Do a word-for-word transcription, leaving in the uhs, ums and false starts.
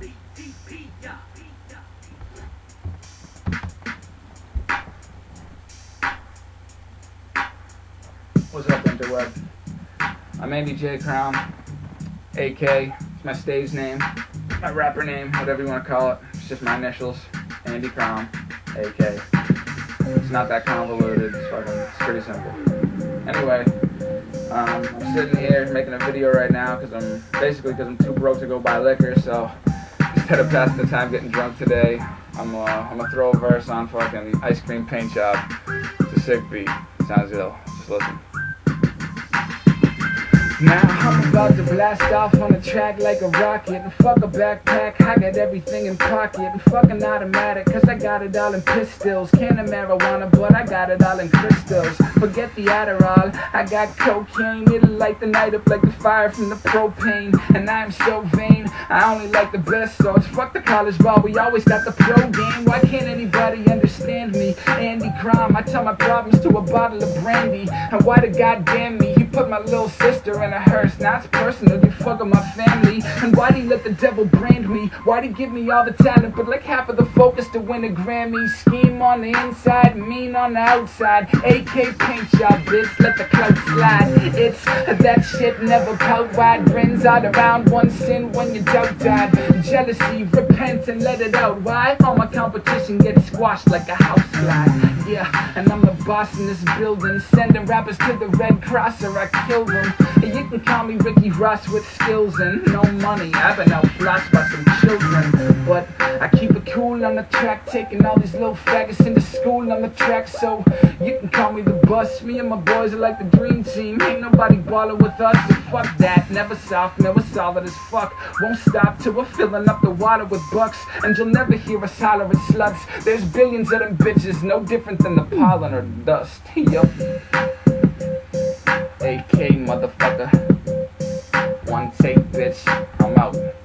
What's up, interweb? I'm Andy J. Crown, A K. It's my stage name, my rapper name, whatever you want to call it. It's just my initials, Andy Crown, A K. It's not that convoluted. It's fucking, it's pretty simple. Anyway, um, I'm sitting here making a video right now because I'm basically because I'm too broke to go buy liquor. So instead of passing the time getting drunk today, I'm uh, I'm gonna throw a verse on fucking Ice Cream Paint Shop. It's a sick beat. Sounds ill. Just listen. Now I'm about to blast off on the track like a rocket. And fuck a backpack, I got everything in pocket. And fucking automatic, cause I got it all in pistols. Can of marijuana, but I got it all in crystals. Forget the Adderall, I got cocaine. It'll light the night up like the fire from the propane. And I'm so vain, I only like the best sauce. Fuck the college ball, we always got the pro game. Why can't anybody understand me? Andy Crime, I tell my problems to a bottle of brandy. And why the goddamn me, he put my little sister in a hearse. Now it's personal, you fucking my family. And why'd he let the devil brand me? Why'd he give me all the talent but like half of the focus to win a Grammy? Scheme on the inside, mean on the outside. A K paint job, bitch, let the clout slide. It's that shit never pout wide. Grins all around, one sin when you doubt died. Jealousy, repent and let it out. Why? All my competition gets squashed like a house fly. Yeah, and I'm the boss in this building. Sending rappers to the Red Cross or I kill them. You can call me Ricky Ross with skills and no money. I've been outflashed by some children, but I keep it cool on the track, taking all these little faggots into school on the track. So you can call me the bus. Me and my boys are like the dream team. Ain't nobody ballin' with us, so fuck that. Never soft, never solid as fuck. Won't stop till we're filling up the water with bucks. And you'll never hear us holler at sluts. There's billions of them bitches, no different than the pollen or dust. Yup. A K motherfucker. One take, bitch. I'm out.